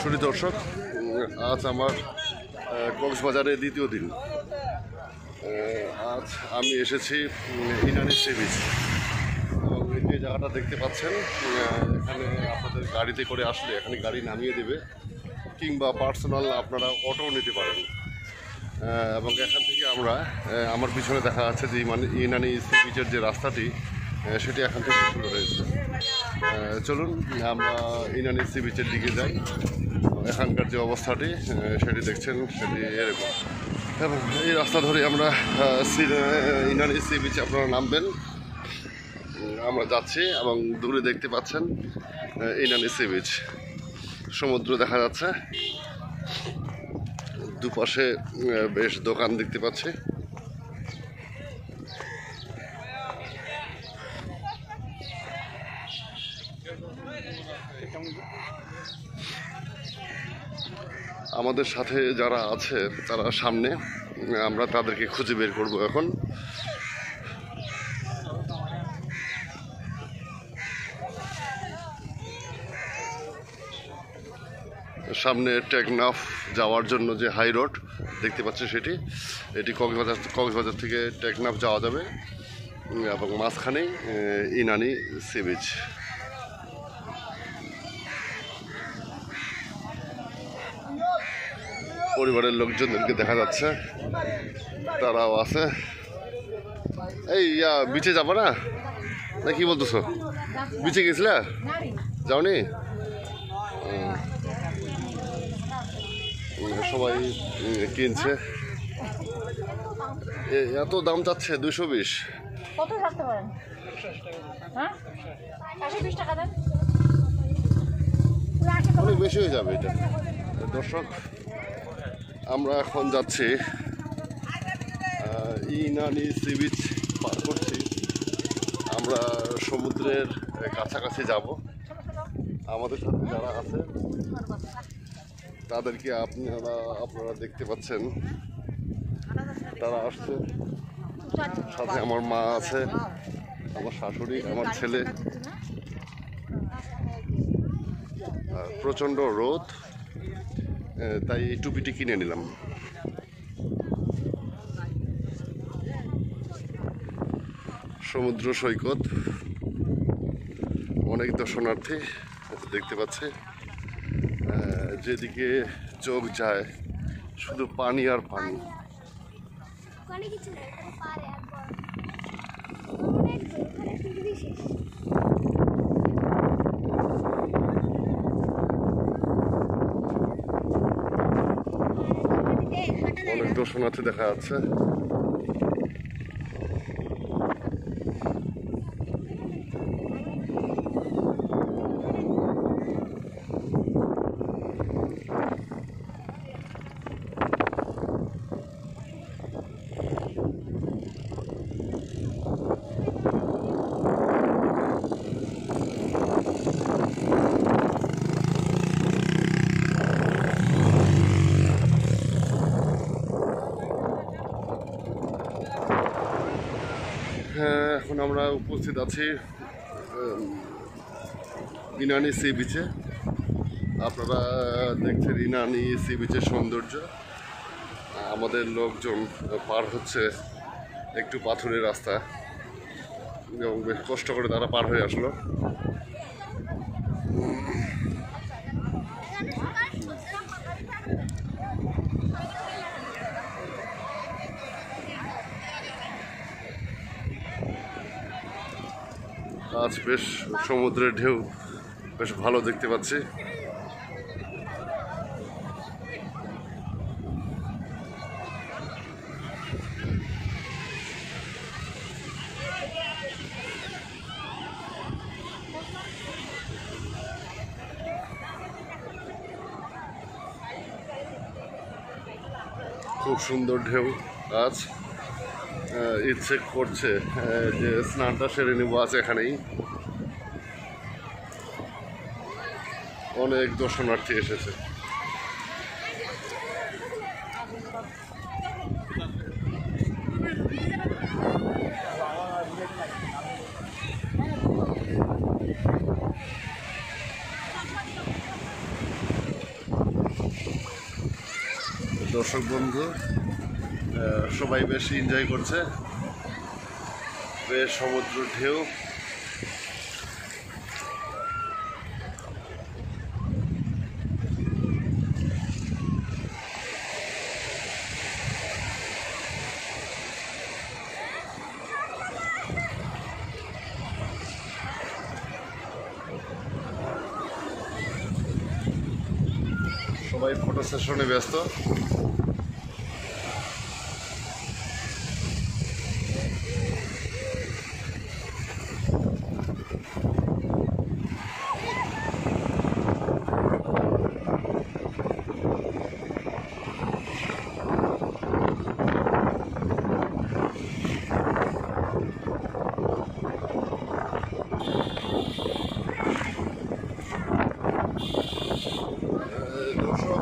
সুপ্রিয় দর্শক, আজ আমার কক্সবাজারের দ্বিতীয় দিন। আজ আমি এসেছি ইনানি সি বিচ এবং যে জায়গাটা দেখতে পাচ্ছেন, এখানে আপনাদের গাড়িতে করে আসলে এখানে গাড়ি নামিয়ে দেবে, কিংবা পার্সোনাল আপনারা অটো নিতে পারেন। এবং এখান থেকে আমরা আমার পিছনে দেখা যাচ্ছে যে ইনানি সি বিচের যে রাস্তাটি সেটি এখান থেকে শুরু হয়েছে। চলুন আমরা ইনানি সি বিচের দিকে যাই। এখানকার যে অবস্থাটি সেটি দেখছেন, সেটি এরকম। এবং এই রাস্তা ধরে আমরা ইনানি সি বিচে আপনারা নামবেন। আমরা যাচ্ছি এবং দূরে দেখতে পাচ্ছেন ইনানি সি বিচ, সমুদ্র দেখা যাচ্ছে। দুপাশে বেশ দোকান দেখতে পাচ্ছি। আমাদের সাথে যারা আছে তারা সামনে, আমরা তাদেরকে খুঁজে বের করব এখন। সামনে টেকনাফ যাওয়ার জন্য যে হাই রোড দেখতে পাচ্ছি এটি কক্সবাজার থেকে টেকনাফ যাওয়া যাবে এবং মাঝখানেই ইনানি সি বিচ। পরিবারের লোকজনদেরকে দেখা যাচ্ছে, তারাও আছে। এই বিচে যাবো না কি বলতেছো? বিচে গেছিলা? যাওনি? সবাই কিনছে। এত দাম চাচ্ছে 220। অনেক বেশি হয়ে যাবে এটা। দর্শক, আমরা এখন যাচ্ছি ইনানি সি বিচ পার করছি। আমরা সমুদ্রের কাছাকাছি যাব। আমাদের সাথে যারা আছে তাদেরকে আপনারা দেখতে পাচ্ছেন, তারা আসছে। সাথে আমার মা আছে, আমার শাশুড়ি, আমার ছেলে। প্রচণ্ড রোদ, তাই এই টুপিটি কিনে নিলাম। সমুদ্র সৈকত, অনেক দর্শনার্থী দেখতে পাচ্ছি। যেদিকে চোখ যায় শুধু পানি আর পানি। অনেক দর্শনার্থী দেখা যাচ্ছে। এখন আমরা উপস্থিত আছি ইনানি সি বিচে। আপনারা দেখছেন ইনানি সি বিচের সৌন্দর্য। আমাদের লোকজন পার হচ্ছে একটু পাথরের রাস্তা এবং বেশ কষ্ট করে তারা পার হয়ে আসলো। আজ বেশ সমুদ্রের ঢেউ বেশ ভালো দেখতে পাচ্ছি। খুব সুন্দর ঢেউ। আজ ইচ্ছে করছে যে স্নানটা সেরে নেবো আজ এখানেই। অনেক দর্শনার্থী এসেছে। দর্শক বন্ধু, সবাই বেশ এনজয় করছে, বেশ সমুদ্র ঢেউ। সবাই ফটো সেশনে ব্যস্ত। দর্শক,